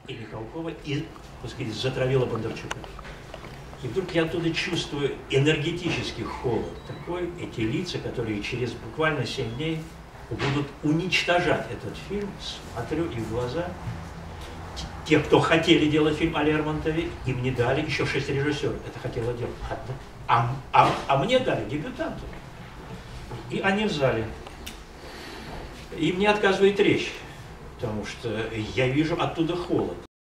и Михалкова, и, так сказать, затравила Бондарчука. И вдруг я оттуда чувствую энергетический холод такой, эти лица, которые через буквально 7 дней будут уничтожать этот фильм, смотрю и в глаза. Те, кто хотели делать фильм о Лермонтове, им не дали, еще 6 режиссеров это хотело делать. А мне дали дебютанту. И они в зале. И мне отказывает речь, потому что я вижу оттуда холод.